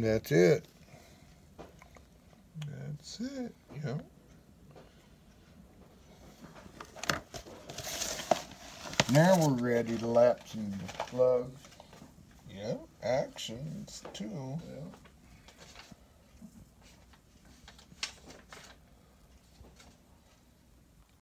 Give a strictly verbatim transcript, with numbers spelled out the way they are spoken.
that's it. That's it. Yeah. Now we're ready to lap some plugs. Yeah. Actions too. Well,